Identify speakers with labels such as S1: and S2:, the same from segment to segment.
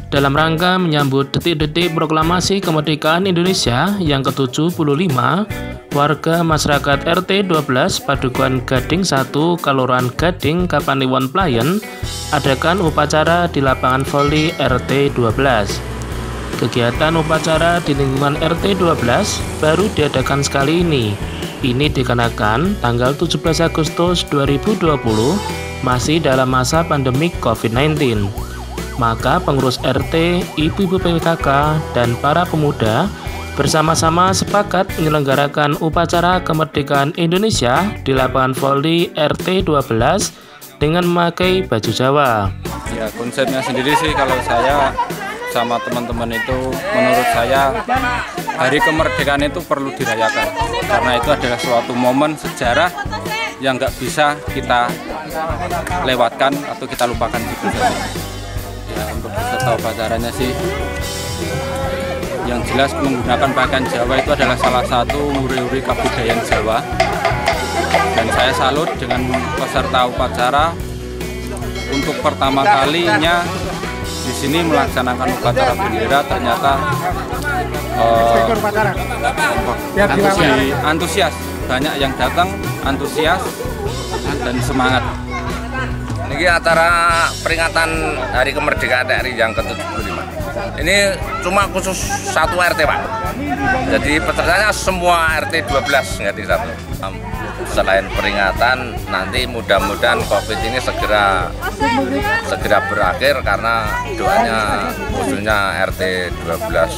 S1: Dalam rangka menyambut detik-detik proklamasi kemerdekaan Indonesia yang ke-75, warga masyarakat RT 12 Padukuhan Gading 1, Kelurahan Gading, Kapanewon Playen adakan upacara di lapangan voli RT 12. Kegiatan upacara di lingkungan RT 12 baru diadakan sekali ini. Ini dikarenakan tanggal 17 Agustus 2020 masih dalam masa pandemik COVID-19. Maka pengurus RT, ibu-ibu PKK, dan para pemuda bersama-sama sepakat menyelenggarakan upacara kemerdekaan Indonesia di lapangan voli RT 12 dengan memakai baju Jawa.
S2: Ya, konsepnya sendiri sih kalau saya sama teman-teman itu, menurut saya hari kemerdekaan itu perlu dirayakan karena itu adalah suatu momen sejarah yang nggak bisa kita lewatkan atau kita lupakan gitu saja. Ya, untuk peserta upacaranya sih yang jelas menggunakan pakaian Jawa itu adalah salah satu uri-uri kebudayaan Jawa, dan saya salut dengan peserta upacara untuk pertama kalinya di sini melaksanakan upacara bendera. Ternyata antusias, banyak yang datang antusias dan semangat.
S3: Ini acara peringatan Hari Kemerdekaan RI yang ke-75. Ini cuma khusus satu RT, Pak. Jadi pesertanya semua RT 12 nggak di satu. Selain peringatan, nanti mudah-mudahan COVID ini segera berakhir karena doanya khususnya RT 12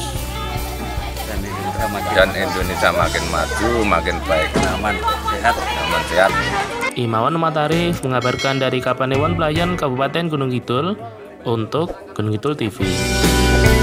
S3: dan Indonesia makin maju, makin baik, aman, sehat.
S1: Imawan Matarif mengabarkan dari Kapanewon Playen, Kabupaten Gunung Kidul untuk Gunung Kidul TV.